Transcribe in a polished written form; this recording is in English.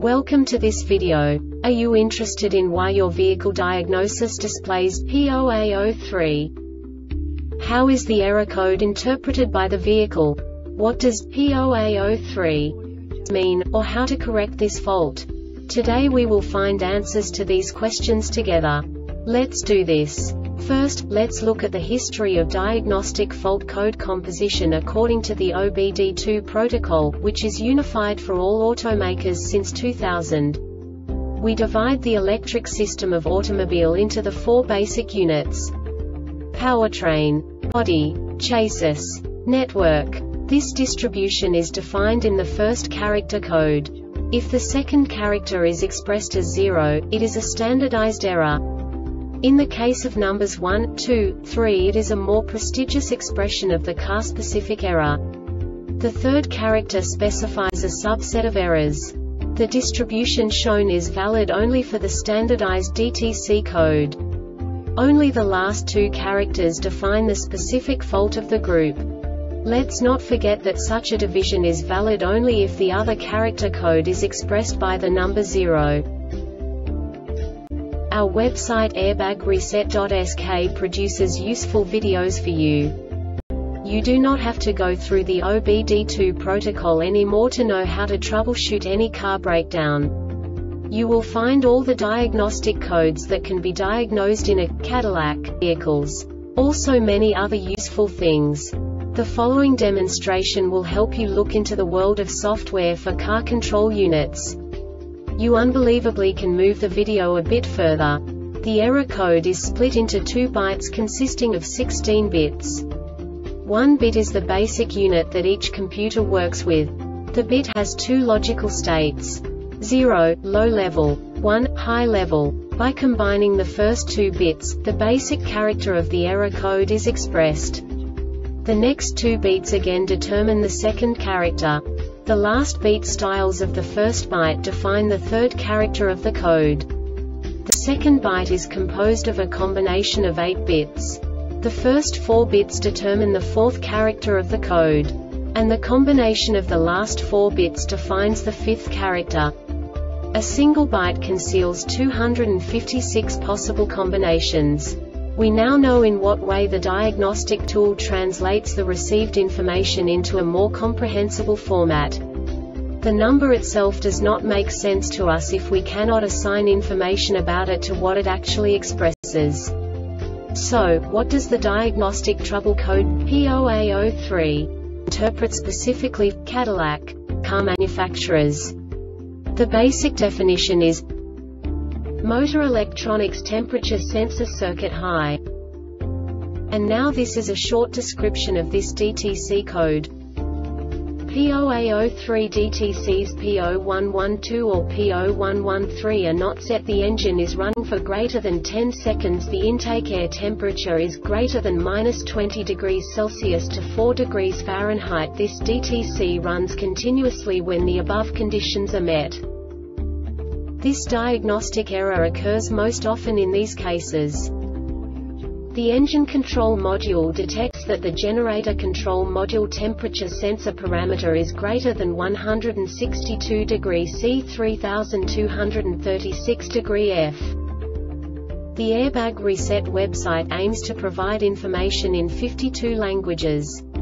Welcome to this video. Are you interested in why your vehicle diagnosis displays P0A03? How is the error code interpreted by the vehicle? What does P0A03 mean, or how to correct this fault? Today we will find answers to these questions together. Let's do this. First, let's look at the history of diagnostic fault code composition according to the OBD2 protocol, which is unified for all automakers since 2000. We divide the electric system of automobile into the four basic units: powertrain, body, chassis, network. This distribution is defined in the first character code. If the second character is expressed as 0, it is a standardized error. In the case of numbers 1, 2, 3, it is a more prestigious expression of the car-specific error. The third character specifies a subset of errors. The distribution shown is valid only for the standardized DTC code. Only the last two characters define the specific fault of the group. Let's not forget that such a division is valid only if the other character code is expressed by the number 0. Our website airbagreset.sk produces useful videos for you. You do not have to go through the OBD2 protocol anymore to know how to troubleshoot any car breakdown. You will find all the diagnostic codes that can be diagnosed in a Cadillac vehicles. Also many other useful things. The following demonstration will help you look into the world of software for car control units. You unbelievably can move the video a bit further. The error code is split into 2 bytes consisting of 16 bits. 1 bit is the basic unit that each computer works with. The bit has 2 logical states: 0, low level, 1, high level. By combining the first 2 bits, the basic character of the error code is expressed. The next 2 beats again determine the second character. The last beat styles of the first byte define the third character of the code. The second byte is composed of a combination of 8 bits. The first 4 bits determine the fourth character of the code. And the combination of the last 4 bits defines the fifth character. A single byte conceals 256 possible combinations. We now know in what way the diagnostic tool translates the received information into a more comprehensible format. The number itself does not make sense to us if we cannot assign information about it to what it actually expresses. So, what does the diagnostic trouble code P0A03 interpret specifically for Cadillac car manufacturers? The basic definition is motor electronics temperature sensor circuit high. And now this is a short description of this DTC code. P0A03 DTCs P0112 or P0113 are not set. The engine is running for greater than 10 seconds. The intake air temperature is greater than -20 degrees Celsius to 4 degrees Fahrenheit. This DTC runs continuously when the above conditions are met. This diagnostic error occurs most often in these cases. The engine control module detects that the generator control module temperature sensor parameter is greater than 162 degrees C 3236 degree F. The Airbag Reset website aims to provide information in 52 languages.